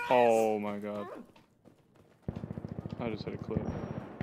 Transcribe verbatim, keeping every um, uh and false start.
Oh my god. I just hit a clip.